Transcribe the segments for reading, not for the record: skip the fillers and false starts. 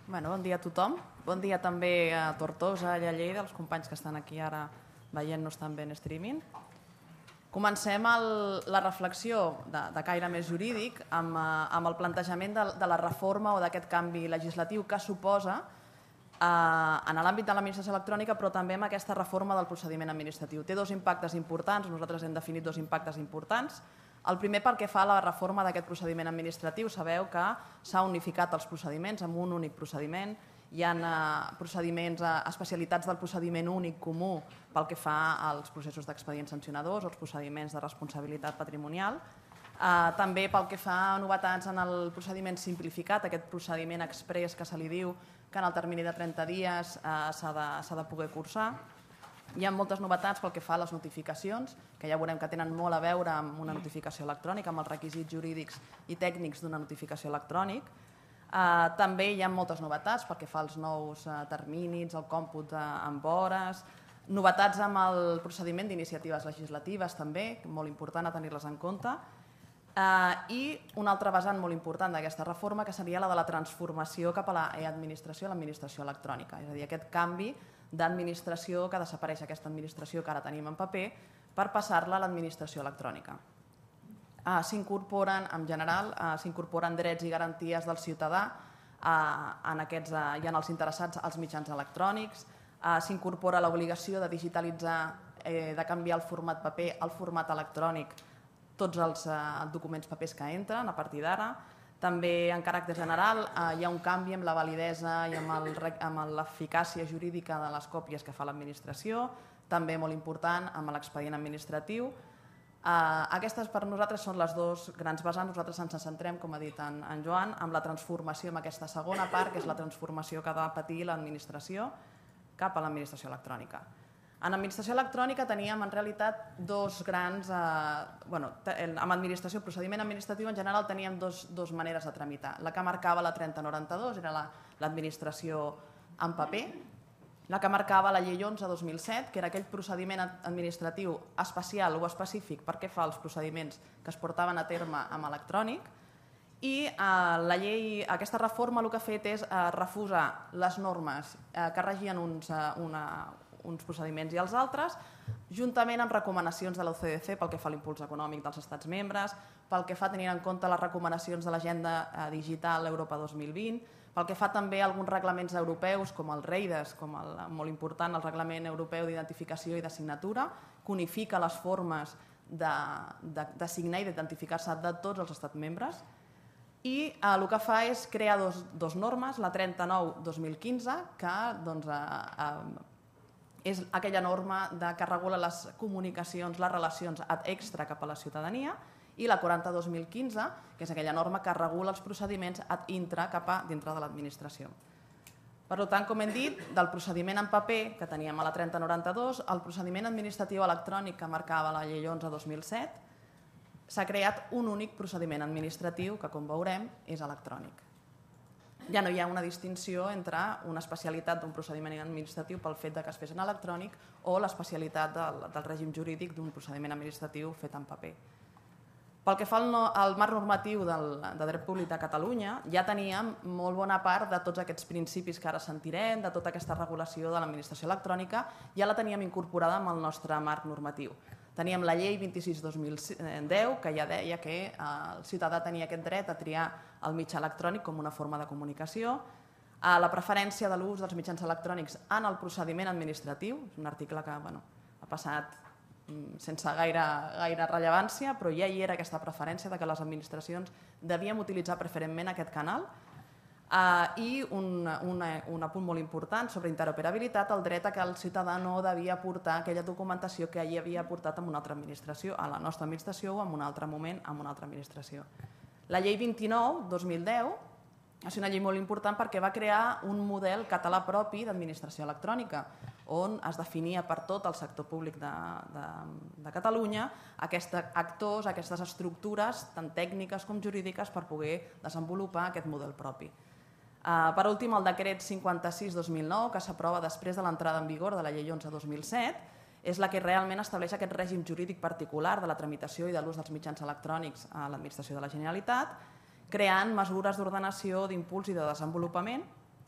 Bon dia a tothom. Bon dia també a Tortosa i a Lleida, els companys que estan aquí ara veient-nos també en streaming. Comencem la reflexió de caire més jurídic amb el plantejament de la reforma o d'aquest canvi legislatiu que suposa en l'àmbit de l'administració electrònica, però també amb aquesta reforma del procediment administratiu. Té dos impactes importants, nosaltres hem definit dos impactes importants. El primer pel que fa a la reforma d'aquest procediment administratiu, sabeu que s'ha unificat els procediments amb un únic procediment. Hi ha procediments, especialitats del procediment únic comú pel que fa als processos d'expedients sancionadors o els procediments de responsabilitat patrimonial. També pel que fa a novetats en el procediment simplificat, aquest procediment exprés que se li diu que en el termini de 30 dies s'ha de poder cursar. Hi ha moltes novetats pel que fa a les notificacions, que ja veurem que tenen molt a veure amb una notificació electrònica, amb els requisits jurídics i tècnics d'una notificació electrònica. També hi ha moltes novetats pel que fa als nous terminis, el còmput amb hores, novetats amb el procediment d'iniciatives legislatives també, molt important a tenir-les en compte, i una altra vessant molt important d'aquesta reforma que seria la de la transformació cap a l'administració electrònica, és a dir, aquest canvi d'administració que desapareix aquesta administració que ara tenim en paper per passar-la a l'administració electrònica. S'incorporen, en general, drets i garanties del ciutadà i en els interessats als mitjans electrònics, s'incorpora l'obligació de digitalitzar, de canviar el format paper al format electrònic tots els documents papers que entren a partir d'ara. També, en caràcter general, hi ha un canvi amb la validesa i amb l'eficàcia jurídica de les còpies que fa l'administració, també molt important amb l'expedient administratiu. Aquestes per nosaltres són les dues grans vessants. Nosaltres ens centrem, com ha dit en Joan, amb la transformació, amb aquesta segona part, que és la transformació que ha de patir l'administració cap a l'administració electrònica. En administració electrònica teníem en realitat dos grans... Amb administració, procediment administratiu en general teníem dues maneres de tramitar. La que marcava la 3092 era l'administració en paper, la que marcava la llei 11/2007, que era aquell procediment administratiu especial o específic perquè fa els procediments que es portaven a terme amb electrònic, i aquesta reforma el que ha fet és refusar les normes que regien uns procediments i els altres, juntament amb recomanacions de l'OCDE pel que fa a l'impuls econòmic dels estats membres, pel que fa a tenir en compte les recomanacions de l'Agenda Digital Europa 2020, pel que fa també a alguns reglaments europeus com el REIDES, com molt important el Reglament Europeu d'Identificació i de Signatura, que unifica les formes de signar i d'identificar-se de tots els estats membres, i el que fa és crear dues normes, la 39/2015, que és aquella norma que regula les comunicacions, les relacions ad extra cap a la ciutadania, i la 40/2015, que és aquella norma que regula els procediments ad intra cap a dintre de l'administració. Per tant, com hem dit, del procediment en paper que teníem a la 3092, el procediment administratiu electrònic que marcava la llei 11/2007, s'ha creat un únic procediment administratiu que, com veurem, és electrònic. Ja no hi ha una distinció entre una especialitat d'un procediment administratiu pel fet que es fes en electrònic o l'especialitat del règim jurídic d'un procediment administratiu fet en paper. Pel que fa al marc normatiu de dret públic de Catalunya, ja teníem molt bona part de tots aquests principis que ara sentirem, de tota aquesta regulació de l'administració electrònica, ja la teníem incorporada amb el nostre marc normatiu. Teníem la llei 26/2010, que ja deia que el ciutadà tenia aquest dret a triar el mitjà electrònic com una forma de comunicació, la preferència de l'ús dels mitjans electrònics en el procediment administratiu, és un article que ha passat sense gaire rellevància, però ja hi era aquesta preferència que les administracions devíem utilitzar preferentment aquest canal, i un apunt molt important sobre interoperabilitat, el dret a que el ciutadà no devia aportar aquella documentació que ell havia aportat en una altra administració, a la nostra administració o en un altre moment en una altra administració. La llei 29/2010 és una llei molt important perquè va crear un model català propi d'administració electrònica, on es definia per tot el sector públic de Catalunya aquests actors, aquestes estructures, tant tècniques com jurídiques, per poder desenvolupar aquest model propi. Per últim, el decret 56/2009, que s'aprova després de l'entrada en vigor de la llei 11/2007, és la que realment estableix aquest règim jurídic particular de la tramitació i de l'ús dels mitjans electrònics a l'administració de la Generalitat, creant mesures d'ordenació, d'impuls i de desenvolupament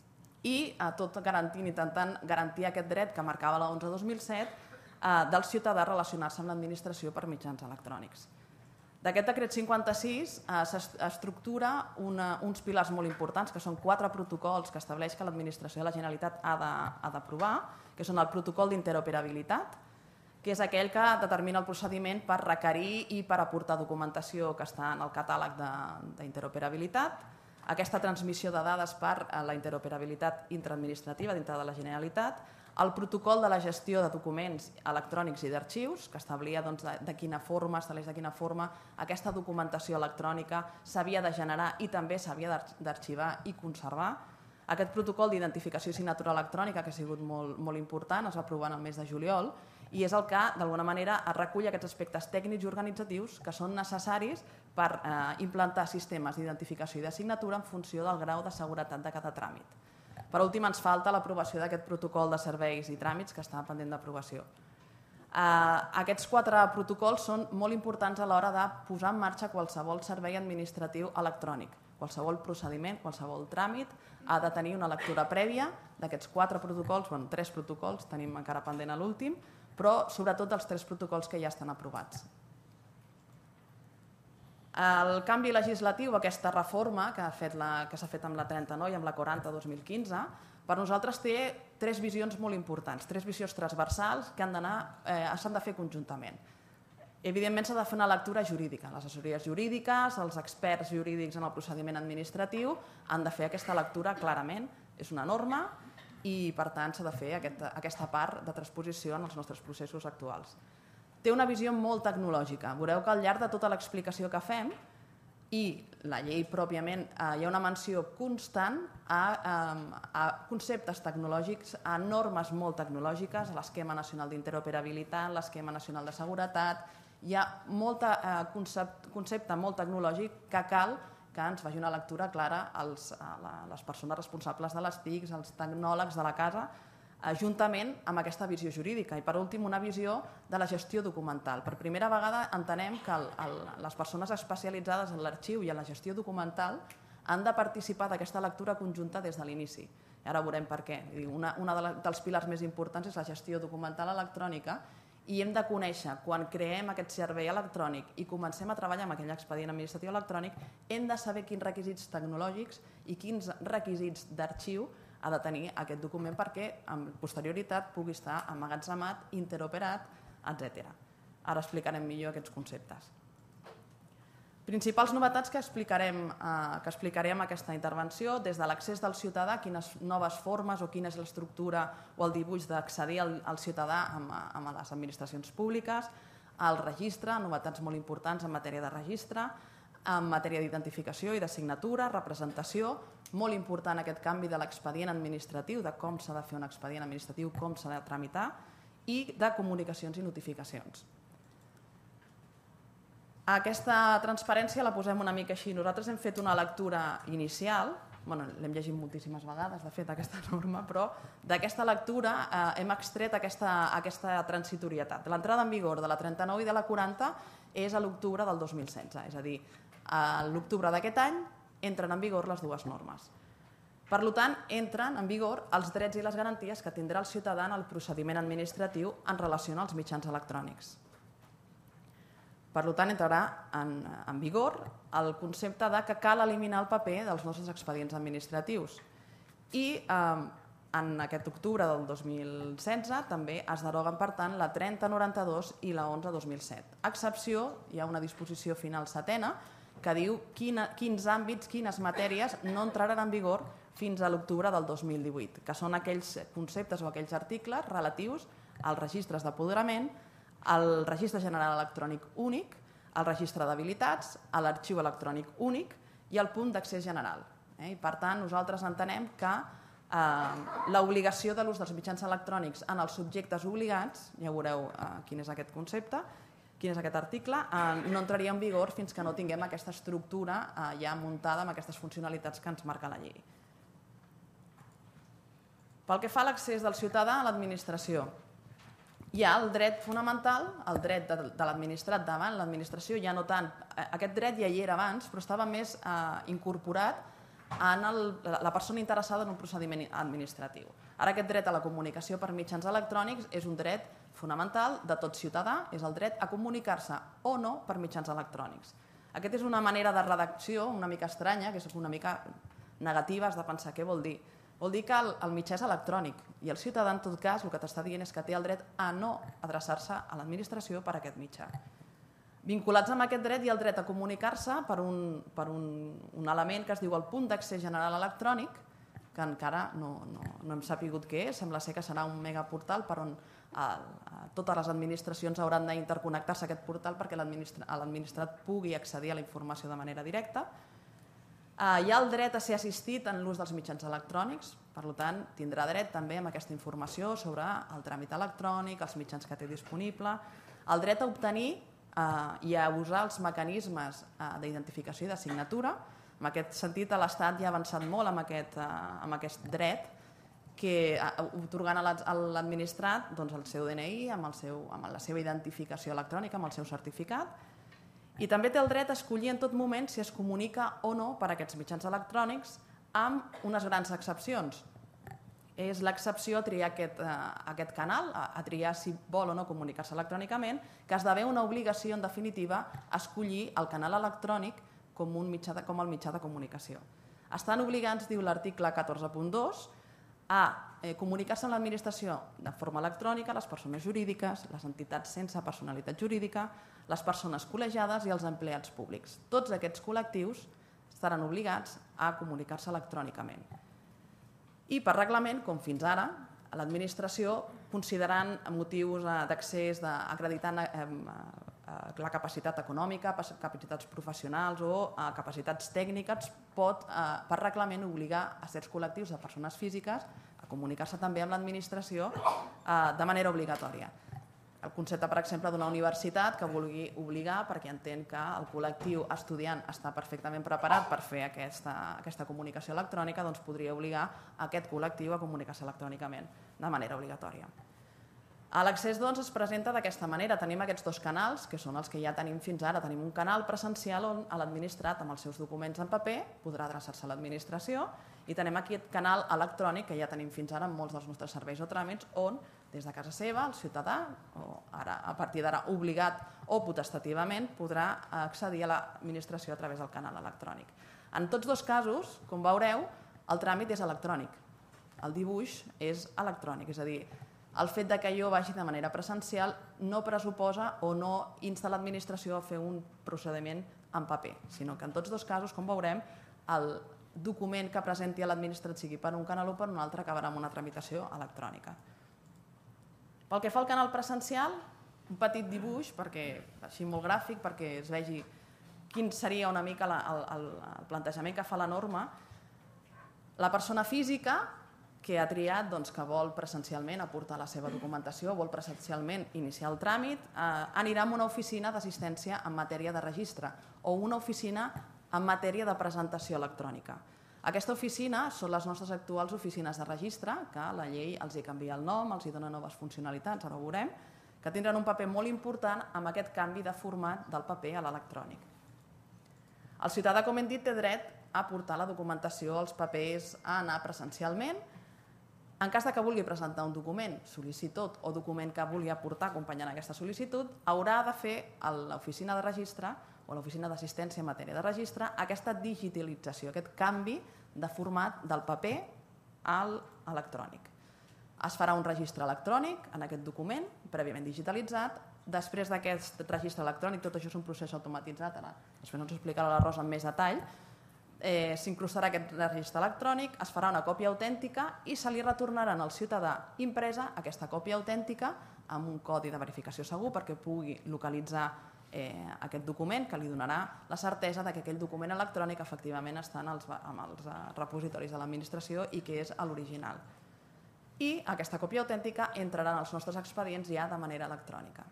i tot garantint, intentant garantir aquest dret que marcava la 11/2007 del ciutadà a relacionar-se amb l'administració per mitjans electrònics. D'aquest decret 56 s'estructura uns pilars molt importants, que són 4 protocols que estableix que l'administració de la Generalitat ha d'aprovar, que són el protocol d'interoperabilitat, que és aquell que determina el procediment per requerir i per aportar documentació que està en el catàleg d'interoperabilitat, aquesta transmissió de dades per la interoperabilitat intraadministrativa dintre de la Generalitat, el protocol de la gestió de documents electrònics i d'arxius, que establia de quina forma, estableix de quina forma aquesta documentació electrònica s'havia de generar i també s'havia d'arxivar i conservar. Aquest protocol d'identificació i signatura electrònica, que ha sigut molt important, es va aprovar en el mes de juliol, i és el que, d'alguna manera, recull aquests aspectes tècnics i organitzatius que són necessaris per implantar sistemes d'identificació i de signatura en funció del grau de seguretat de cada tràmit. Per últim, ens falta l'aprovació d'aquest protocol de serveis i tràmits que està pendent d'aprovació. Aquests 4 protocols són molt importants a l'hora de posar en marxa qualsevol servei administratiu electrònic. Qualsevol procediment, qualsevol tràmit ha de tenir una lectura prèvia d'aquests 4 protocols, 3 protocols, tenim encara pendent a l'últim, però sobretot dels 3 protocols que ja estan aprovats. El canvi legislatiu, aquesta reforma que s'ha fet amb la 39 i amb la 40/2015, per nosaltres té 3 visions molt importants, 3 visions transversals que s'han de fer conjuntament. Evidentment s'ha de fer una lectura jurídica. Les assessories jurídiques, els experts jurídics en el procediment administratiu han de fer aquesta lectura clarament. És una norma i, per tant, s'ha de fer aquesta part de transposició en els nostres processos actuals. Té una visió molt tecnològica. Veureu que al llarg de tota l'explicació que fem i la llei pròpiament hi ha una menció constant a conceptes tecnològics, a normes molt tecnològiques, a l'Esquema Nacional d'Interoperabilitat, l'Esquema Nacional de Seguretat. Hi ha molt concepte molt tecnològic que cal que ens faci una lectura clara a les persones responsables de les TICs, als tecnòlegs de la casa, juntament amb aquesta visió jurídica. I per últim, una visió de la gestió documental. Per primera vegada entenem que les persones especialitzades en l'arxiu i en la gestió documental han de participar d'aquesta lectura conjunta des de l'inici. I ara veurem per què. Un dels pilars més importants és la gestió documental electrònica i hem de conèixer, quan creem aquest servei electrònic i comencem a treballar amb aquell expedient administratiu electrònic, hem de saber quins requisits tecnològics i quins requisits d'arxiu ha de tenir aquest document perquè amb posterioritat pugui estar emmagatzemat, interoperat, etc. Ara explicarem millor aquests conceptes. Principals novetats que explicarem en aquesta intervenció, des de l'accés del ciutadà, quines noves formes o quina és l'estructura o el dibuix d'accedir al ciutadà a les administracions públiques, el registre, novetats molt importants en matèria de registre, en matèria d'identificació i de signatura, representació, molt important aquest canvi de l'expedient administratiu, de com s'ha de fer un expedient administratiu, com s'ha de tramitar, i de comunicacions i notificacions. Aquesta transparència la posem una mica així. Nosaltres hem fet una lectura inicial, l'hem llegit moltíssimes vegades, de fet, aquesta norma, però d'aquesta lectura hem extret aquesta transitorietat. L'entrada en vigor de la 39 i de la 40 és a l'octubre del 2016, és a dir, a l'octubre d'aquest any entren en vigor les dues normes. Per tant, entren en vigor els drets i les garanties que tindrà el ciutadà en el procediment administratiu en relació als mitjans electrònics. Per tant, entrarà en vigor el concepte que cal eliminar el paper dels nostres expedients administratius. I en aquest octubre del 2016 també es deroguen, per tant, la 3092 i la 11/2007. A excepció, hi ha una disposició final setena que diu quins àmbits, quines matèries no entraran en vigor fins a l'octubre del 2018, que són aquells conceptes o aquells articles relatius als registres d'apoderament, al registre general electrònic únic, al registre d'habilitats, a l'arxiu electrònic únic i al punt d'accés general. I, per tant, nosaltres entenem que l'obligació de l'ús dels mitjans electrònics en els subjectes obligats, ja veureu quin és aquest concepte, quin és aquest article, no entraria en vigor fins que no tinguem aquesta estructura ja muntada amb aquestes funcionalitats que ens marca la llei. Pel que fa a l'accés del ciutadà a l'administració, hi ha el dret fonamental, el dret de l'administrat davant l'administració, ja no tant, aquest dret ja hi era abans, però estava més incorporat en la persona interessada en un procediment administratiu. Ara aquest dret a la comunicació per mitjans electrònics és un dret fonamental de tot ciutadà, és el dret a comunicar-se o no per mitjans electrònics. Aquesta és una manera de redacció una mica estranya, que és una mica negativa, has de pensar què vol dir. Vol dir que el mitjà és electrònic i el ciutadà, en tot cas, el que t'està dient és que té el dret a no adreçar-se a l'administració per aquest mitjà. Vinculats amb aquest dret hi ha el dret a comunicar-se per un element que es diu el punt d'accés general electrònic, que encara no hem sapigut què és, sembla ser que serà un megaportal per on totes les administracions hauran d'interconnectar-se a aquest portal perquè l'administrat pugui accedir a la informació de manera directa. Hi ha el dret a ser assistit en l'ús dels mitjans electrònics, per tant, tindrà dret també amb aquesta informació sobre el tràmit electrònic, els mitjans que té disponible, el dret a obtenir i a usar els mecanismes d'identificació i de signatura. En aquest sentit, l'Estat ja ha avançat molt amb aquest dret, atorgant a l'administrat el seu DNI amb la seva identificació electrònica, amb el seu certificat, i també té el dret a escollir en tot moment si es comunica o no per aquests mitjans electrònics, amb unes grans excepcions. És l'excepció a triar aquest canal, a triar si vol o no comunicar-se electrònicament, que esdevé una obligació, en definitiva, a escollir el canal electrònic com el mitjà de comunicació. Estan obligats, diu l'article 14.2, a comunicar-se amb l'administració de forma electrònica les persones jurídiques, les entitats sense personalitat jurídica, les persones col·legiades i els empleats públics. Tots aquests col·lectius estaran obligats a comunicar-se electrònicament. I per reglament, com fins ara, l'administració, considerant motius d'accés, acreditant la capacitat econòmica, capacitats professionals o capacitats tècniques, pot per reglament obligar a certs col·lectius de persones físiques a comunicar-se també amb l'administració de manera obligatòria. El concepte, per exemple, d'una universitat que vulgui obligar, perquè entén que el col·lectiu estudiant està perfectament preparat per fer aquesta comunicació electrònica, doncs podria obligar aquest col·lectiu a comunicar-se electrònicament de manera obligatòria. L'accés es presenta d'aquesta manera. Tenim aquests dos canals, que són els que ja tenim fins ara. Tenim un canal presencial on l'administrat, amb els seus documents en paper, podrà adreçar-se a l'administració, i tenim aquest canal electrònic que ja tenim fins ara en molts dels nostres serveis o tràmits, on des de casa seva el ciutadà, a partir d'ara obligat o potestativament, podrà accedir a l'administració a través del canal electrònic. En tots dos casos, com veureu, el tràmit és electrònic. El dibuix és electrònic, és a dir, el fet que jo vagi de manera presencial no pressuposa o no insta l'administració a fer un procediment en paper, sinó que en tots dos casos, com veurem, el document que presenti a l'administrat, sigui per un canal o per un altre, acabarà amb una tramitació electrònica. Pel que fa al canal presencial, un petit dibuix, així molt gràfic, perquè es vegi quin seria una mica el plantejament que fa la norma. La persona física que ha triat que vol presencialment aportar la seva documentació, vol presencialment iniciar el tràmit, anirà a una oficina d'assistència en matèria de registre o una oficina en matèria de presentació electrònica. Aquesta oficina són les nostres actuals oficines de registre, que la llei els hi canvia el nom, els hi dona noves funcionalitats, ara ho veurem, que tindran un paper molt important amb aquest canvi de format del paper a l'electrònic. El ciutadà, com hem dit, té dret a aportar la documentació, els papers, a anar presencialment. En cas que vulgui presentar un document, sol·licitud o document que vulgui aportar acompanyant aquesta sol·licitud, haurà de fer a l'oficina de registre o a l'oficina d'assistència en matèria de registre aquesta digitalització, aquest canvi de format del paper a l'electrònic. Es farà un registre electrònic en aquest document, prèviament digitalitzat. Després d'aquest registre electrònic, tot això és un procés automatitzat, ara després ens ho explicarà la Rosa amb més detall, s'incrustarà aquest registre electrònic, es farà una còpia autèntica i se li retornarà al ciutadà impresa aquesta còpia autèntica amb un codi de verificació segur perquè pugui localitzar aquest document, que li donarà la certesa que aquell document electrònic efectivament està en els repositoris de l'administració i que és l'original. I aquesta còpia autèntica entrarà en els nostres expedients ja de manera electrònica.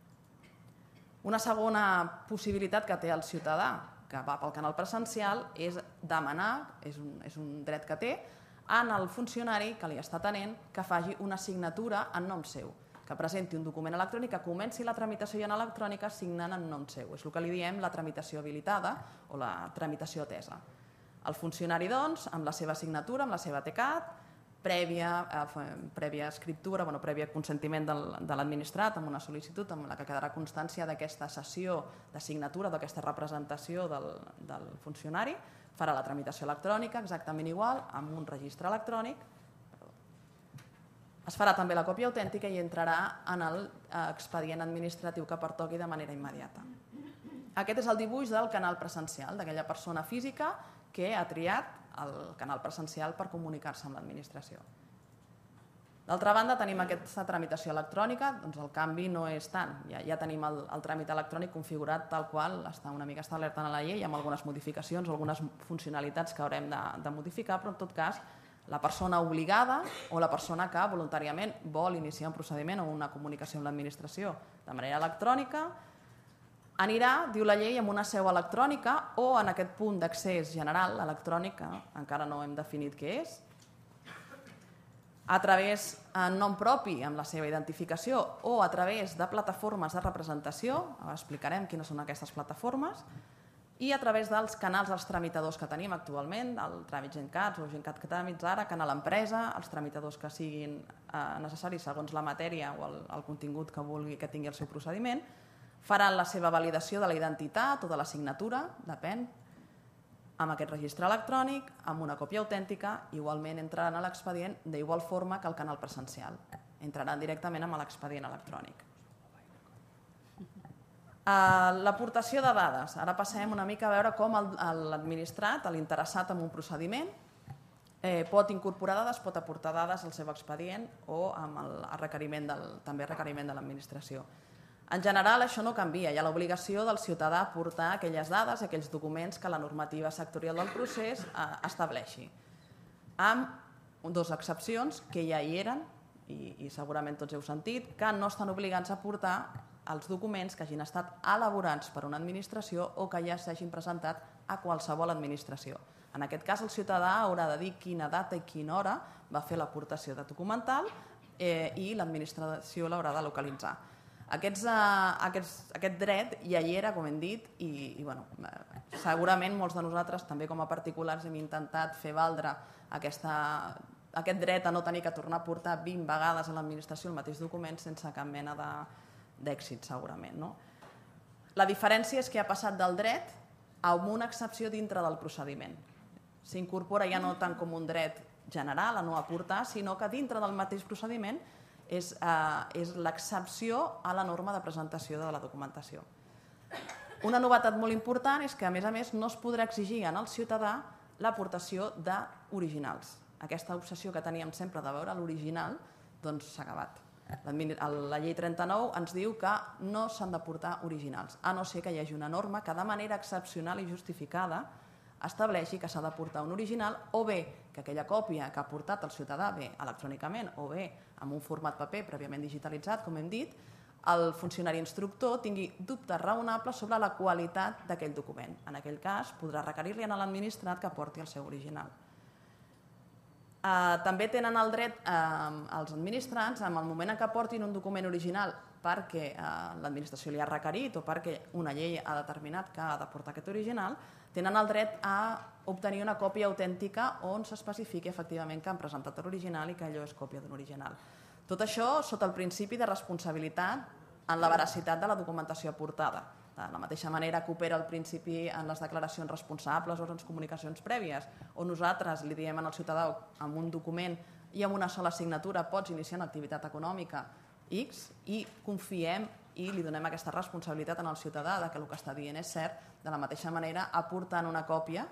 Una segona possibilitat que té el ciutadà que va pel canal presencial és demanar, és un dret que té, al funcionari que li està atenent que faci una signatura en nom seu, que presenti un document electrònic, que comenci la tramitació en electrònica signant en nom seu. És el que li diem la tramitació habilitada o la tramitació atesa. El funcionari, doncs, amb la seva signatura, amb la seva TCAT, prèvia escriptura, prèvia consentiment de l'administrat, amb una sol·licitud amb la que quedarà constància d'aquesta sessió de signatura, d'aquesta representació del funcionari, farà la tramitació electrònica exactament igual, amb un registre electrònic. Es farà també la còpia autèntica i entrarà en l'expedient administratiu que pertoqui de manera immediata. Aquest és el dibuix del canal presencial, d'aquella persona física que ha triat el canal presencial per comunicar-se amb l'administració. D'altra banda, tenim aquesta tramitació electrònica, doncs el canvi no és tant. Ja tenim el tràmit electrònic configurat tal qual, està una mica establert en la llei, amb algunes modificacions, algunes funcionalitats que haurem de modificar, però en tot cas la persona obligada o la persona que voluntàriament vol iniciar un procediment o una comunicació amb l'administració de manera electrònica anirà, diu la llei, amb una seu electrònica o en aquest punt d'accés general electrònic, que encara no hem definit què és, a través en nom propi amb la seva identificació o a través de plataformes de representació, explicarem quines són aquestes plataformes, i a través dels canals dels tramitadors que tenim actualment, el tràmit GenCats o GenCat Tràmits ara, canal empresa, els tramitadors que siguin necessaris segons la matèria o el contingut que vulgui que tingui el seu procediment, faran la seva validació de la identitat o de la signatura, depèn, amb aquest registre electrònic, amb una còpia autèntica, igualment entraran a l'expedient d'igual forma que el canal presencial. Entraran directament amb l'expedient electrònic. L'aportació de dades. Ara passem una mica a veure com l'administrat, l'interessat en un procediment, pot incorporar dades, pot aportar dades al seu expedient o amb el requeriment de l'administració. En general, això no canvia. Hi ha l'obligació del ciutadà a aportar aquelles dades, aquells documents que la normativa sectorial del procés estableixi. Amb dues excepcions que ja hi eren, i segurament tots heu sentit, que no estan obligats a aportar els documents que hagin estat elaborats per una administració o que ja s'hagin presentat a qualsevol administració. En aquest cas, el ciutadà haurà de dir quina data i quina hora va fer l'aportació de documental i l'administració l'haurà de localitzar. Aquest dret ja hi era, com hem dit, i segurament molts de nosaltres, també com a particulars, hem intentat fer valdre aquest dret a no tenir que tornar a portar 20 vegades a l'administració el mateix document sense cap mena d'èxit, segurament. La diferència és que ha passat del dret a una excepció dintre del procediment. S'incorpora ja no tant com un dret general a no aportar, sinó que dintre del mateix procediment és l'excepció a la norma de presentació de la documentació. Una novetat molt important és que, a més, no es podrà exigir al ciutadà l'aportació d'originals. Aquesta obsessió que teníem sempre de veure l'original s'ha acabat. La llei 39 ens diu que no s'han d'aportar originals, a no ser que hi hagi una norma que de manera excepcional i justificada estableixi que s'ha d'aportar un original o bé que aquella còpia que ha aportat el ciutadà, bé electrònicament o bé en un format paper prèviament digitalitzat, com hem dit, el funcionari instructor tingui dubtes raonables sobre la qualitat d'aquell document. En aquell cas, podrà requerir-li a l'administrat que aporti el seu original. També tenen el dret els administrats, en el moment en què aportin un document original perquè l'administració li ha requerit o perquè una llei ha determinat que ha d'aportar aquest original, tenen el dret a obtenir una còpia autèntica on s'especifiqui efectivament que han presentat l'original i que allò és còpia d'un original. Tot això sota el principi de responsabilitat en la veracitat de la documentació aportada. De la mateixa manera que opera el principi en les declaracions responsables o en les comunicacions prèvies, on nosaltres li diem al ciutadà amb un document i amb una sola signatura pots iniciar una activitat econòmica X i confiem i li donem aquesta responsabilitat al ciutadà que el que està dient és cert, de la mateixa manera aportant una còpia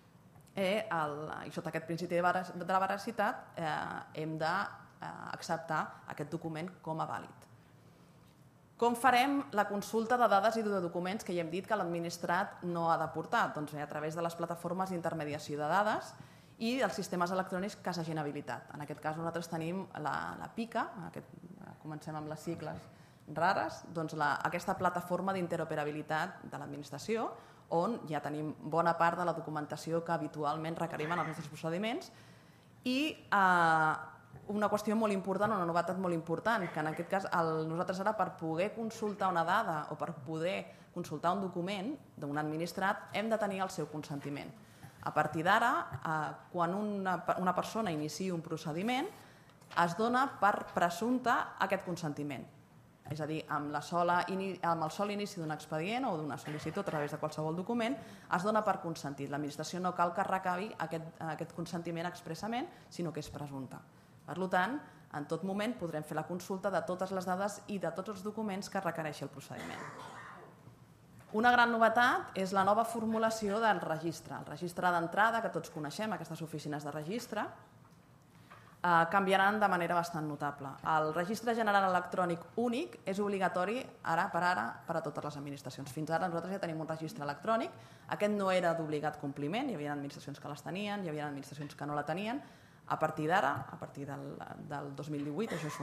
i sota aquest principi de la veracitat hem d'acceptar aquest document com a vàlid. Com farem la consulta de dades i de documents que ja hem dit que l'administrat no ha d'aportar? Doncs a través de les plataformes d'intermediació de dades i dels sistemes electrònics que s'hagin habilitat. En aquest cas nosaltres tenim la PICA, comencem amb les sigles rares, doncs aquesta plataforma d'interoperabilitat de l'administració on ja tenim bona part de la documentació que habitualment requerim en els nostres procediments i una qüestió molt important, una novetat molt important, que en aquest cas nosaltres ara per poder consultar una dada o per poder consultar un document d'un administrat hem de tenir el seu consentiment. A partir d'ara, quan una persona inicia un procediment, es dona per presumpte aquest consentiment. És a dir, amb el sol inici d'un expedient o d'una sol·licitud a través de qualsevol document, es dona per consentit. L'administració no cal que recabi aquest consentiment expressament, sinó que és presumpte. Per tant, en tot moment podrem fer la consulta de totes les dades i de tots els documents que requereixi el procediment. Una gran novetat és la nova formulació del registre. El registre d'entrada, que tots coneixem, aquestes oficines de registre, canviaran de manera bastant notable. El registre general electrònic únic és obligatori ara per a totes les administracions. Fins ara nosaltres ja tenim un registre electrònic. Aquest no era d'obligat compliment, hi havia administracions que les tenien, hi havia administracions que no la tenien. A partir d'ara, a partir del 2018, això és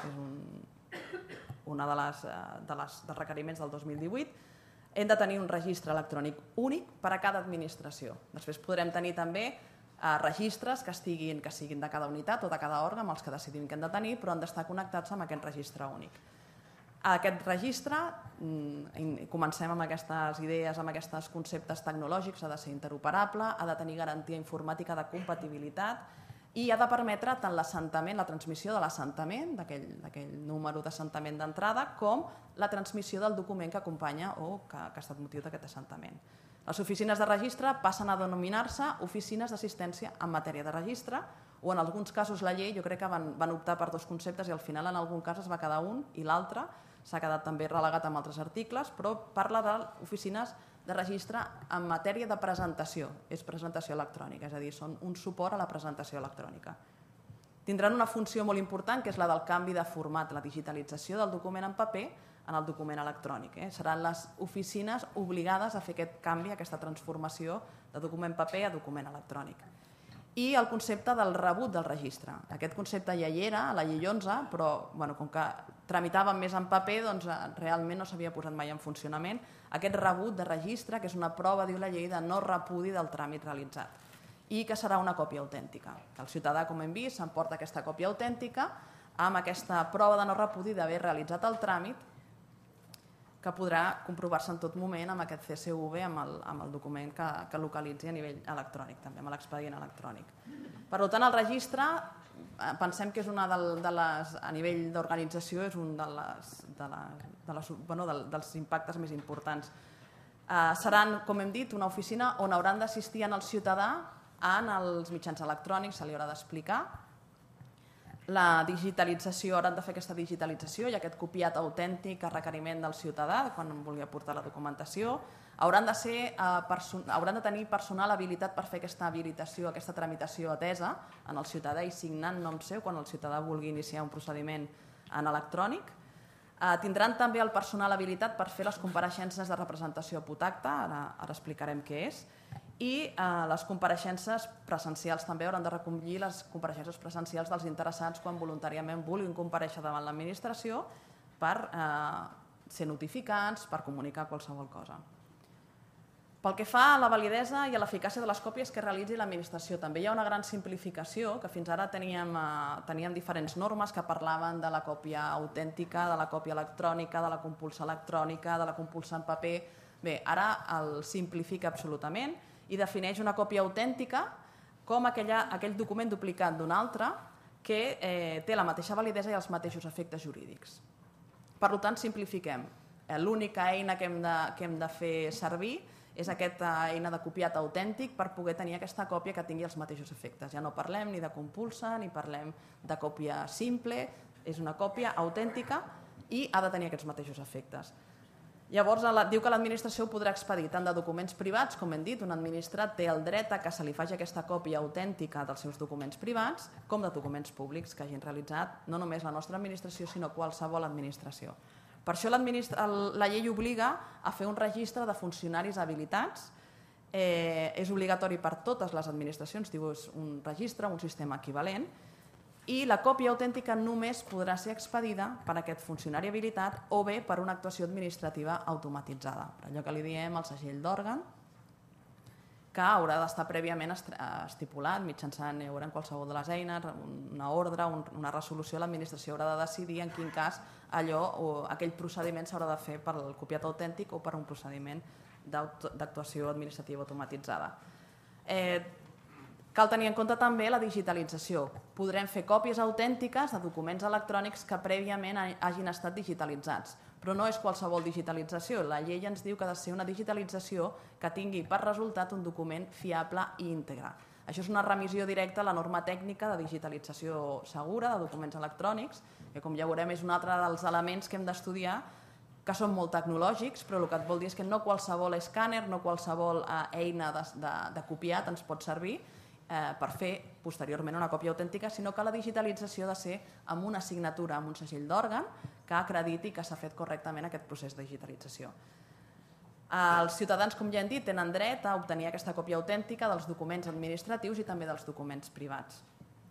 un dels requeriments del 2018, hem de tenir un registre electrònic únic per a cada administració. Després podrem tenir també registres que siguin de cada unitat o de cada òrgan, els que decidim que hem de tenir, però han d'estar connectats amb aquest registre únic. Aquest registre, comencem amb aquestes idees, amb aquests conceptes tecnològics, ha de ser interoperable, ha de tenir garantia informàtica de compatibilitat i ha de permetre tant l'assentament, la transmissió de l'assentament, d'aquell número d'assentament d'entrada, com la transmissió del document que acompanya o que ha estat motiu d'aquest assentament. Les oficines de registre passen a denominar-se oficines d'assistència en matèria de registre, o en alguns casos la llei, jo crec que van optar per dos conceptes i al final en algun cas es va quedar un i l'altre s'ha quedat també relegat amb altres articles, però parla d'oficines de registre en matèria de presentació, és presentació electrònica, és a dir, són un suport a la presentació electrònica. Tindran una funció molt important, que és la del canvi de format, la digitalització del document en paper en el document electrònic. Seran les oficines obligades a fer aquest canvi, aquesta transformació de document paper a document electrònic. I el concepte del rebut del registre. Aquest concepte ja hi era a la llei 11, però com que tramitàvem més en paper, doncs realment no s'havia posat mai en funcionament. Aquest rebut de registre, que és una prova, diu la llei, de no repudi del tràmit realitzat i que serà una còpia autèntica. El ciutadà, com hem vist, s'emporta aquesta còpia autèntica amb aquesta prova de no repudi d'haver realitzat el tràmit, que podrà comprovar-se en tot moment amb aquest CSV, amb el document que localitzi a nivell electrònic, també amb l'expedient electrònic. Per tant, el registre, pensem que és una a nivell d'organització, és un dels impactes més importants. Seran, com hem dit, una oficina on hauran d'assistir el ciutadà en els mitjans electrònics, se li haurà d'explicar. La digitalització, hauran de fer aquesta digitalització i aquest copiat autèntic a requeriment del ciutadà quan vulgui aportar la documentació. Hauran de tenir personal habilitat per fer aquesta habilitació, aquesta tramitació atesa en el ciutadà i signant nom seu quan el ciutadà vulgui iniciar un procediment en electrònic. Tindran també el personal habilitat per fer les compareixences de representació a putacte, ara explicarem què és, i les compareixences presencials també hauran de recollir les compareixences presencials dels interessats quan voluntàriament vulguin comparèixer davant l'administració per ser notificats, per comunicar qualsevol cosa. Pel que fa a la validesa i a l'eficàcia de les còpies que realitzi l'administració, també hi ha una gran simplificació, que fins ara teníem diferents normes que parlaven de la còpia autèntica, de la còpia electrònica, de la compulsa electrònica, de la compulsa en paper. Bé, ara el simplifica absolutament i defineix una còpia autèntica com aquell document duplicat d'un altre que té la mateixa validesa i els mateixos efectes jurídics. Per tant, simplifiquem. L'única eina que hem de fer servir és aquesta eina de copiat autèntic per poder tenir aquesta còpia que tingui els mateixos efectes. Ja no parlem ni de compulsa ni parlem de còpia simple, és una còpia autèntica i ha de tenir aquests mateixos efectes. Llavors, diu que l'administració ho podrà expedir tant de documents privats, com hem dit, un administrat té el dret a que se li faci aquesta còpia autèntica dels seus documents privats, com de documents públics que hagin realitzat no només la nostra administració, sinó qualsevol administració. Per això la llei obliga a fer un registre de funcionaris habilitats. És obligatori per totes les administracions, diu és un registre, un sistema equivalent, i la còpia autèntica només podrà ser expedida per aquest funcionari habilitat o bé per una actuació administrativa automatitzada, per allò que li diem el segell d'òrgan, que haurà d'estar prèviament estipulat mitjançant qualsevol de les eines, una ordre, una resolució. L'administració haurà de decidir en quin cas aquell procediment s'haurà de fer pel copiat autèntic o per un procediment d'actuació administrativa automatitzada. Cal tenir en compte també la digitalització. Podrem fer còpies autèntiques de documents electrònics que prèviament hagin estat digitalitzats, però no és qualsevol digitalització. La llei ens diu que ha de ser una digitalització que tingui per resultat un document fiable i íntegre. Això és una remissió directa a la norma tècnica de digitalització segura de documents electrònics, que com ja veurem és un altre dels elements que hem d'estudiar, que són molt tecnològics, però el que et vol dir és que no qualsevol escàner, no qualsevol eina de copiat ens pot servir per fer posteriorment una còpia autèntica, sinó que la digitalització ha de ser amb una signatura, amb un segell d'òrgan que acrediti que s'ha fet correctament aquest procés de digitalització. Els ciutadans, com ja hem dit, tenen dret a obtenir aquesta còpia autèntica dels documents administratius i també dels documents privats.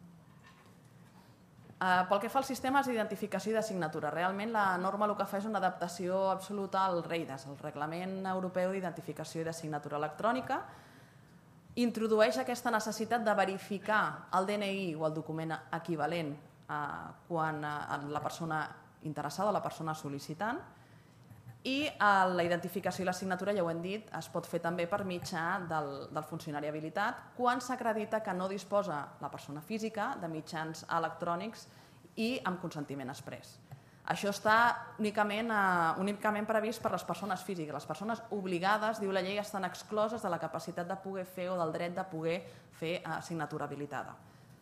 Pel que fa als sistemes d'identificació i de signatura, realment la norma el que fa és una adaptació absoluta al ReIDAS, el Reglament Europeu d'Identificació i de Signatura Electrònica. Introdueix aquesta necessitat de verificar el DNI o el document equivalent quan la persona interessada, la persona sol·licitant, i la identificació i la signatura, ja ho hem dit, es pot fer també per mitjà del funcionari habilitat quan s'acredita que no disposa la persona física de mitjans electrònics i amb consentiment exprés. Això està únicament previst per les persones físiques. Les persones obligades, diu la llei, estan excloses de la capacitat de poder fer o del dret de poder fer signatura habilitada.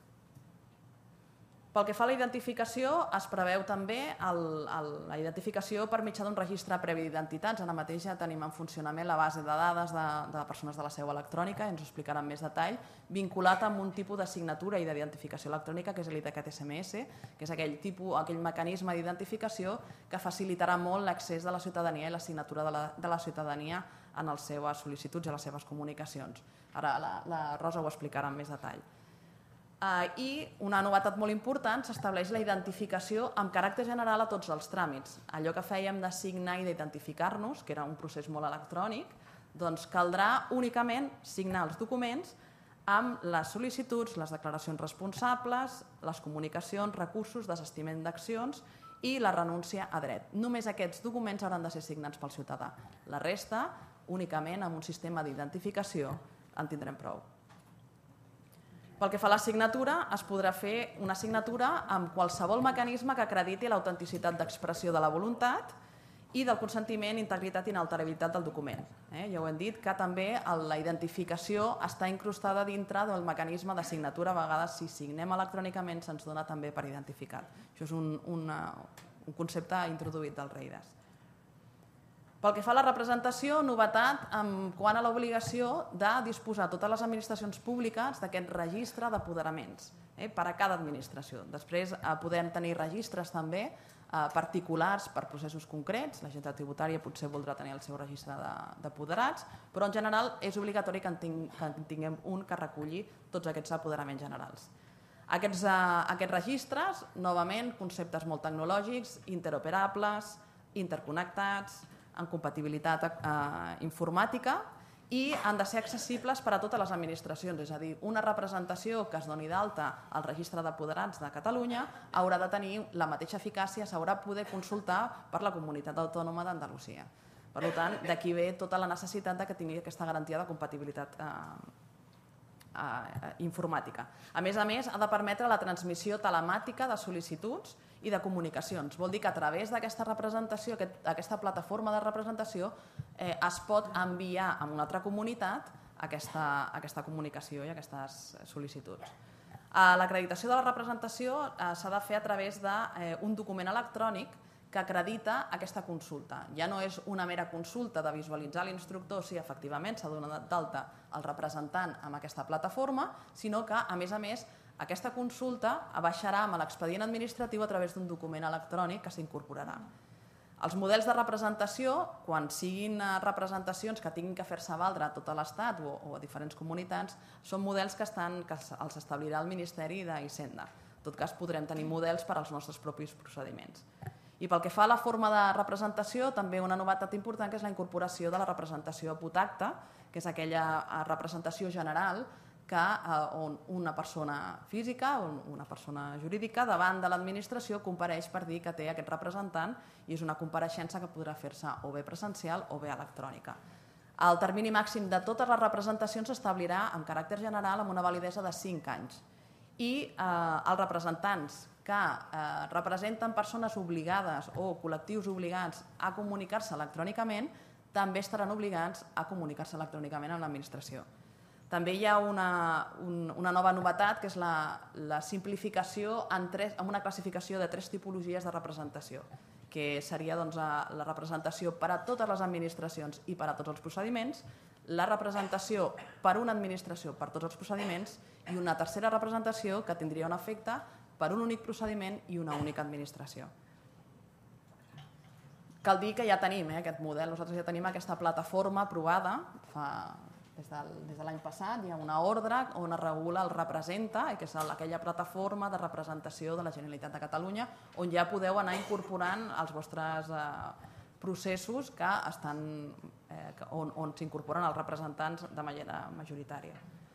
Pel que fa a la identificació, es preveu també la identificació per mitjà d'un registre previ d'identitats. Ara mateix ja tenim en funcionament la base de dades de persones de la seu electrònica, ens ho explicarà en més detall, vinculat amb un tipus de signatura i d'identificació electrònica, que és l'ITCAT SMS, que és aquell mecanisme d'identificació que facilitarà molt l'accés de la ciutadania i la signatura de la ciutadania en les seves sol·licituds i les seves comunicacions. Ara la Rosa ho explicarà en més detall. I una novetat molt important, s'estableix la identificació amb caràcter general a tots els tràmits. Allò que fèiem de signar i d'identificar-nos, que era un procés molt electrònic, doncs caldrà únicament signar els documents amb les sol·licituds, les declaracions responsables, les comunicacions, recursos, desistiment d'accions i la renúncia a dret. Només aquests documents hauran de ser signats pel ciutadà. La resta, únicament amb un sistema d'identificació, en tindrem prou. Pel que fa a la signatura, es podrà fer una signatura amb qualsevol mecanisme que acrediti l'autenticitat d'expressió de la voluntat i del consentiment, integritat i inalterabilitat del document. Ja ho hem dit, que també la identificació està incrustada dintre del mecanisme de signatura. A vegades, si signem electrònicament, se'ns dona també per identificat. Això és un concepte introduït del ReIDAS. Pel que fa a la representació, novetat quant a l'obligació de disposar totes les administracions públiques d'aquest registre d'apoderaments per a cada administració. Després podem tenir registres també particulars per processos concrets. L'agència tributària potser voldrà tenir el seu registre d'apoderats, però en general és obligatori que en tinguem un que reculli tots aquests apoderaments generals. Aquests registres, novament, conceptes molt tecnològics, interoperables, interconnectats, en compatibilitat informàtica i han de ser accessibles per a totes les administracions, és a dir, una representació que es doni d'alta al registre d'apoderats de Catalunya haurà de tenir la mateixa eficàcia, s'haurà de poder consultar per la comunitat autònoma d'Andalusia. Per tant, d'aquí ve tota la necessitat que tingui aquesta garantia de compatibilitat informàtica. A més, ha de permetre la transmissió telemàtica de sol·licituds i de comunicacions. Vol dir que a través d'aquesta representació, aquesta plataforma de representació, es pot enviar a una altra comunitat aquesta comunicació i aquestes sol·licituds. L'acreditació de la representació s'ha de fer a través d'un document electrònic que acredita aquesta consulta. Ja no és una mera consulta de visualitzar l'instructor si efectivament s'ha donat d'alta el representant amb aquesta plataforma, sinó que, a més, aquesta consulta baixarà amb l'expedient administratiu a través d'un document electrònic que s'incorporarà. Els models de representació, quan siguin representacions que tinguin que fer-se valdre a tot l'Estat o a diferents comunitats, són models que els establirà el Ministeri d'Hisenda. En tot cas, podrem tenir models per als nostres propis procediments. I pel que fa a la forma de representació, també una novetat important que és la incorporació de la representació a potacte, que és aquella representació general on una persona física o una persona jurídica davant de l'administració compareix per dir que té aquest representant i és una compareixença que podrà fer-se o bé presencial o bé electrònica. El termini màxim de totes les representacions s'establirà amb caràcter general amb una validesa de 5 anys. I els representants que representen persones obligades o col·lectius obligats a comunicar-se electrònicament també estaran obligats a comunicar-se electrònicament amb l'administració. També hi ha una nova novetat, que és la simplificació amb una classificació de 3 tipologies de representació, que seria la representació per a totes les administracions i per a tots els procediments, la representació per una administració per a tots els procediments i una tercera representació que tindria un efecte per un únic procediment i una única administració. Cal dir que ja tenim aquest model, nosaltres ja tenim aquesta plataforma aprovada des de l'any passat, hi ha una ordre on es regula el representa, que és aquella plataforma de representació de la Generalitat de Catalunya, on ja podeu anar incorporant els vostres processos on s'incorporen els representants de manera majoritària.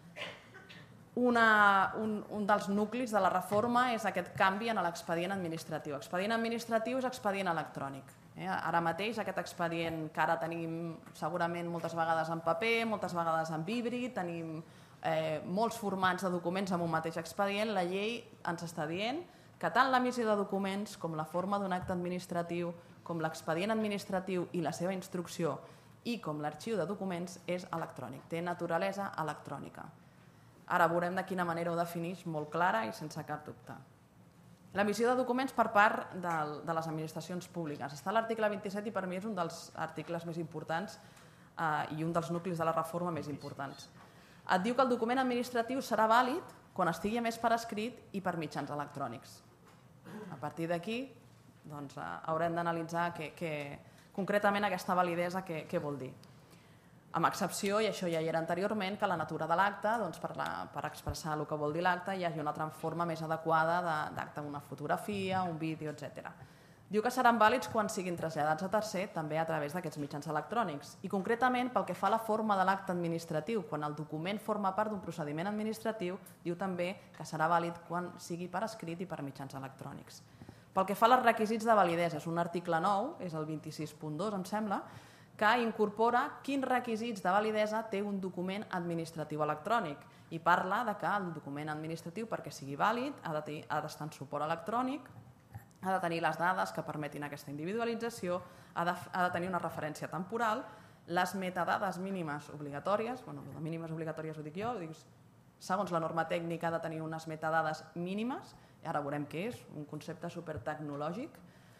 Un dels nuclis de la reforma és aquest canvi en l'expedient administratiu. Expedient administratiu és expedient electrònic. Ara mateix aquest expedient que ara tenim segurament moltes vegades en paper, moltes vegades en híbrid, tenim molts formats de documents en un mateix expedient, la llei ens està dient que tant l'emissió de documents com la forma d'un acte administratiu, com l'expedient administratiu i la seva instrucció i com l'arxiu de documents és electrònic, té naturalesa electrònica. Ara veurem de quina manera ho defineix molt clara i sense cap dubte. L'emissió de documents per part de les administracions públiques. Està a l'article 27 i per mi és un dels articles més importants i un dels nuclis de la reforma més importants. Et diu que el document administratiu serà vàlid quan estigui emès per escrit i per mitjans electrònics. A partir d'aquí haurem d'analitzar concretament aquesta validesa què vol dir. Amb excepció, i això ja hi era anteriorment, que la natura de l'acte, per expressar el que vol dir l'acte, hi hagi una altra forma més adequada d'acte, una fotografia, un vídeo, etc. Diu que seran vàlids quan siguin traslladats a tercer, també a través d'aquests mitjans electrònics. I concretament, pel que fa a la forma de l'acte administratiu, quan el document forma part d'un procediment administratiu, diu també que serà vàlid quan sigui per escrit i per mitjans electrònics. Pel que fa als requisits de validesa, és un article nou, és el 26.2, em sembla, que incorpora quins requisits de validesa té un document administratiu electrònic i parla que el document administratiu, perquè sigui vàlid, ha d'estar en suport electrònic, ha de tenir les dades que permetin aquesta individualització, ha de tenir una referència temporal, les metadades mínimes obligatòries, de mínimes obligatòries ho dic jo, segons la norma tècnica ha de tenir unes metadades mínimes, ara veurem què és, un concepte supertecnològic,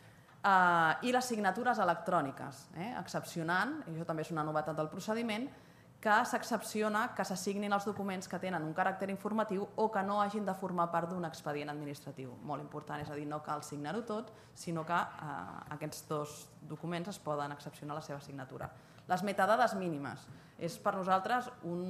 i les signatures electròniques, excepcionant, i això també és una novetat del procediment, que s'excepciona que s'assignin els documents que tenen un caràcter informatiu o que no hagin de formar part d'un expedient administratiu. Molt important, és a dir, no cal signar-ho tot, sinó que aquests dos documents es poden excepcionar la seva signatura. Les metadades mínimes és per nosaltres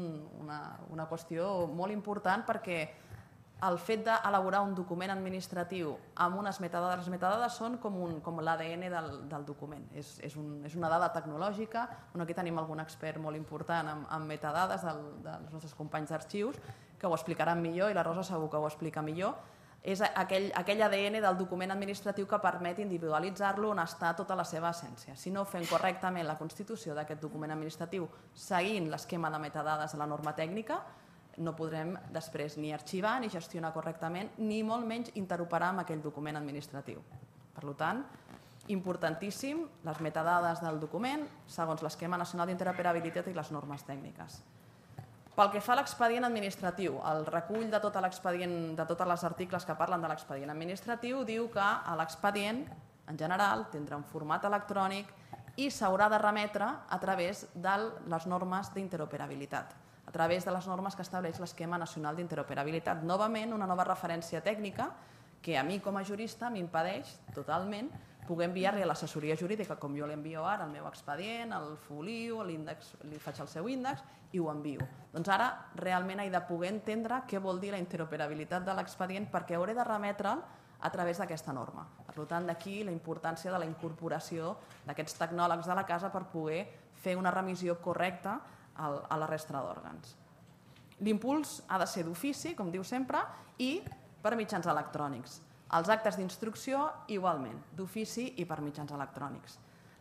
una qüestió molt important perquè el fet d'elaborar un document administratiu amb unes metadades, les metadades són com l'ADN del document. És una dada tecnològica, aquí tenim algun expert molt important en metadades dels nostres companys d'arxius que ho explicaran millor i la Rosa segur que ho explica millor. És aquell ADN del document administratiu que permet individualitzar-lo on està tota la seva essència. Si no fem correctament la constitució d'aquest document administratiu seguint l'esquema de metadades de la norma tècnica, no podrem després ni arxivar ni gestionar correctament, ni molt menys interoperar amb aquell document administratiu. Per tant, importantíssim les metadades del document segons l'Esquema Nacional d'Interoperabilitat i les normes tècniques. Pel que fa a l'expedient administratiu, el recull de tot l'expedient, de tots els articles que parlen de l'expedient administratiu, diu que l'expedient, en general, tindrà un format electrònic i s'haurà de remetre a través de les normes d'interoperabilitat, a través de les normes que estableix l'Esquema Nacional d'Interoperabilitat. Novament, una nova referència tècnica que a mi com a jurista m'impedeix totalment poder enviar-li a l'assessoria jurídica, com jo l'envio ara, el meu expedient, el folio, l'índex, li faig el seu índex i ho envio. Doncs ara realment he de poder entendre què vol dir la interoperabilitat de l'expedient perquè hauré de remetre'l a través d'aquesta norma. Per tant, d'aquí la importància de la incorporació d'aquests tecnòlegs de la casa per poder fer una remissió correcta a la resta d'òrgans. L'impuls ha de ser d'ofici, com diu sempre, i per mitjans electrònics. Els actes d'instrucció, igualment, d'ofici i per mitjans electrònics.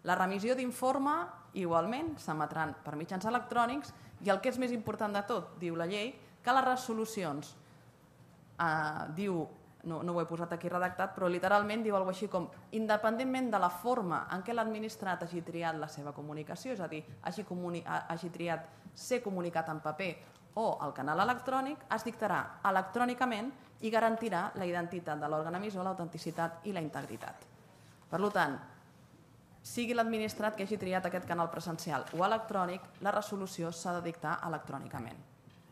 La remissió d'informe, igualment, s'emetran per mitjans electrònics i el que és més important de tot, diu la llei, que les resolucions, diu, no ho he posat aquí redactat, però literalment diu alguna cosa així com independentment de la forma en què l'administrat hagi triat la seva comunicació, és a dir, hagi triat ser comunicat en paper o el canal electrònic, es dictarà electrònicament i garantirà la identitat de l'òrgan emissor, l'autenticitat i la integritat. Per tant, sigui l'administrat que hagi triat aquest canal presencial o electrònic, la resolució s'ha de dictar electrònicament.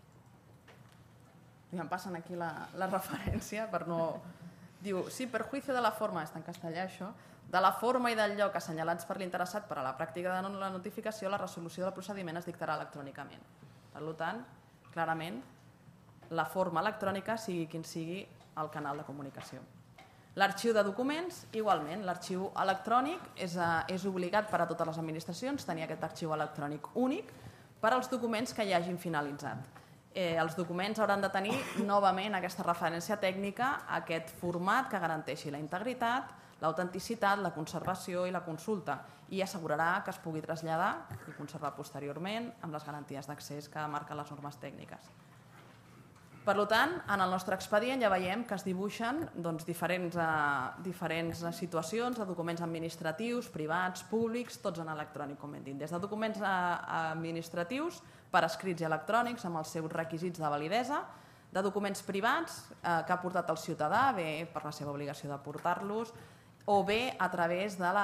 I em passen aquí la referència per no... Diu, sí, per juicio de la forma, està en castellà això, de la forma i del lloc assenyalats per l'interessat per a la pràctica de la notificació, la resolució del procediment es dictarà electrònicament. Per tant, clarament, la forma electrònica sigui quin sigui el canal de comunicació. L'arxiu de documents, igualment, l'arxiu electrònic és obligat per a totes les administracions tenir aquest arxiu electrònic únic per als documents que ja hagin finalitzat. Els documents hauran de tenir novament aquesta referència tècnica, aquest format que garanteixi la integritat, l'autenticitat, la conservació i la consulta i assegurarà que es pugui traslladar i conservar posteriorment amb les garanties d'accés que marquen les normes tècniques. Per tant, en el nostre expedient ja veiem que es dibuixen diferents situacions de documents administratius, privats, públics, tots en electrònic, com hem dit. Des de documents administratius per escrits i electrònics amb els seus requisits de validesa, de documents privats que ha portat el ciutadà, bé per la seva obligació de portar-los, o bé a través de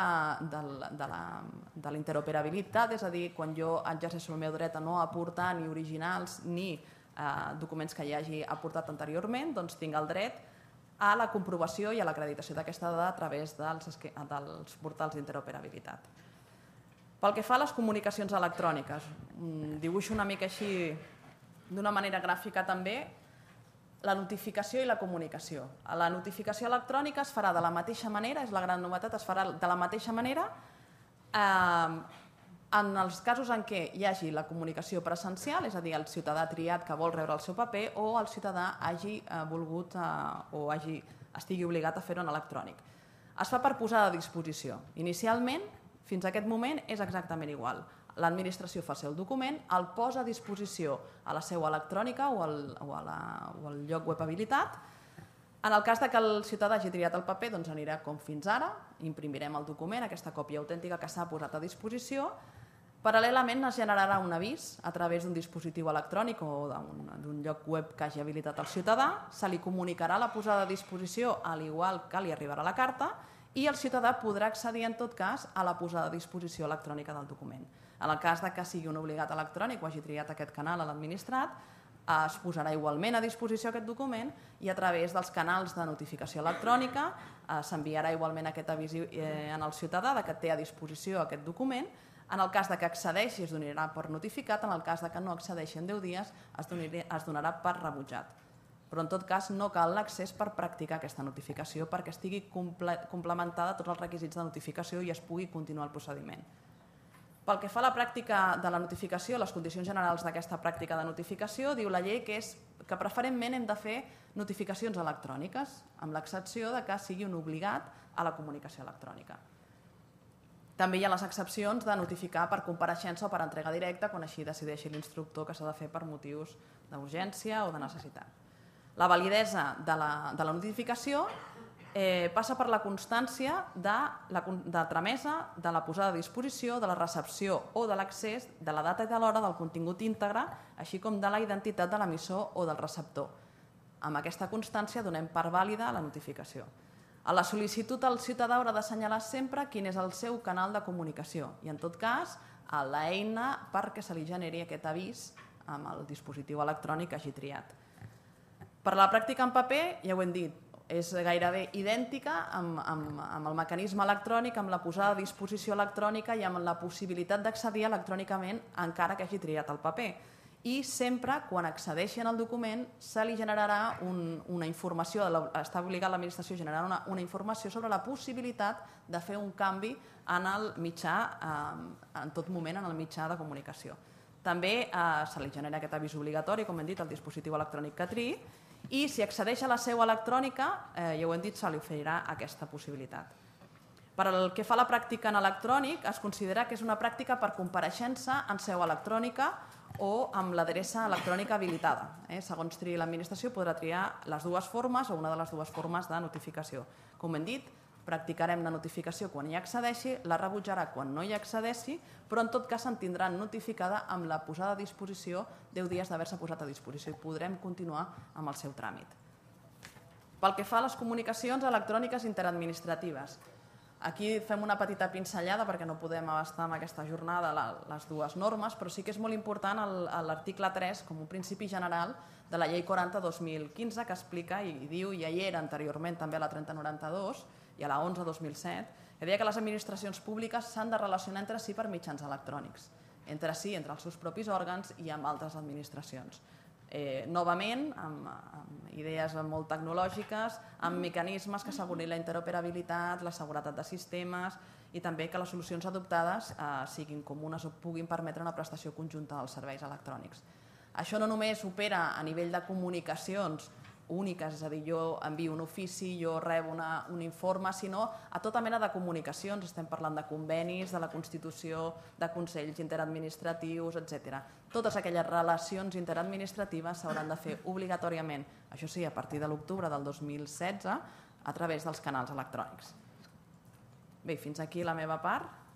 la interoperabilitat, és a dir, quan jo exerceixo el meu dret a no aportar ni originals ni documents que hi hagi aportat anteriorment, doncs tinc el dret a la comprovació i a l'acreditació d'aquesta dada a través dels portals d'interoperabilitat. Pel que fa a les comunicacions electròniques, dibuixo una mica així d'una manera gràfica també la notificació i la comunicació. La notificació electrònica es farà de la mateixa manera, és la gran novetat, es farà de la mateixa manera en els casos en què hi hagi la comunicació presencial, és a dir, el ciutadà triat que vol rebre el seu paper o el ciutadà hagi volgut o estigui obligat a fer-ho en electrònic. Es fa per posar a disposició. Inicialment, fins a aquest moment, és exactament igual. L'administració fa el seu document, el posa a disposició a la seu electrònica o al lloc web habilitat. En el cas que el ciutadà hagi triat el paper, doncs anirà com fins ara, imprimirem el document, aquesta còpia autèntica que s'ha posat a disposició. Paral·lelament es generarà un avís a través d'un dispositiu electrònic o d'un lloc web que hagi habilitat el ciutadà, se li comunicarà la posada a disposició al igual que li arribarà la carta i el ciutadà podrà accedir en tot cas a la posada a disposició electrònica del document. En el cas que sigui un obligat electrònic o hagi triat aquest canal a l'administrat, es posarà igualment a disposició aquest document i a través dels canals de notificació electrònica s'enviarà igualment aquest avís al ciutadà que té a disposició aquest document. En el cas que accedeixi es donarà per notificat, en el cas que no accedeixi en 10 dies es donarà per rebutjat. Però en tot cas no cal l'accés per practicar aquesta notificació perquè estigui complementada tots els requisits de notificació i es pugui continuar el procediment. Pel que fa a la pràctica de la notificació, les condicions generals d'aquesta pràctica de notificació, diu la llei que preferentment hem de fer notificacions electròniques, amb l'excepció que sigui un obligat a la comunicació electrònica. També hi ha les excepcions de notificar per compareixença o per entrega directa quan així decideixi l'instructor que s'ha de fer per motius d'urgència o de necessitat. La validesa de la notificació passa per la constància de tramesa, de la posada a disposició, de la recepció o de l'accés, de la data i de l'hora del contingut íntegre, així com de la identitat de l'emissor o del receptor. Amb aquesta constància donem per vàlida la notificació. A la sol·licitud el ciutadà haurà d'assenyalar sempre quin és el seu canal de comunicació i, en tot cas, l'eina perquè se li generi aquest avís amb el dispositiu electrònic que hagi triat. Per la pràctica en paper, ja ho hem dit, és gairebé idèntica amb el mecanisme electrònic, amb la posada a disposició electrònica i amb la possibilitat d'accedir electrònicament encara que hagi triat el paper. I sempre, quan accedeixi al document, se li generarà una informació, està obligat l'administració a generar una informació sobre la possibilitat de fer un canvi en el mitjà, en tot moment, en el mitjà de comunicació. També se li genera aquest avís obligatori, com hem dit, al dispositiu electrònic que triï, i si accedeix a la seu electrònica, ja ho hem dit, se li oferirà aquesta possibilitat. Per al que fa a la pràctica en electrònic, es considera que és una pràctica per compareixença en seu electrònica o amb l'adreça electrònica habilitada. Segons triï l'administració podrà triar les dues formes o una de les dues formes de notificació. Com hem dit, practicarem la notificació quan hi accedeixi, la rebutjarà quan no hi accedeixi, però en tot cas se'n tindrà notificada amb la posada a disposició 10 dies d'haver-se posat a disposició i podrem continuar amb el seu tràmit. Pel que fa a les comunicacions electròniques interadministratives, aquí fem una petita pinzellada perquè no podem abastar amb aquesta jornada les dues normes, però sí que és molt important l'article 3 com un principi general de la llei 40/2015 que explica i diu, i hi era anteriorment també a la 3092 i a la 11/2007, que deia que les administracions públiques s'han de relacionar entre si per mitjans electrònics, entre si, entre els seus propis òrgans i amb altres administracions. Novament, amb idees molt tecnològiques, amb mecanismes que assegurin la interoperabilitat, la seguretat de sistemes i també que les solucions adoptades siguin comunes o puguin permetre una prestació conjunta dels serveis electrònics. Això no només opera a nivell de comunicacions úniques, és a dir, jo envio un ofici, jo rebo un informe, sinó a tota mena de comunicacions. Estem parlant de convenis, de la constitució, de consells interadministratius, etc. Totes aquelles relacions interadministratives s'hauran de fer obligatòriament, això sí, a partir de l'octubre del 2016, a través dels canals electrònics. Bé, fins aquí la meva part.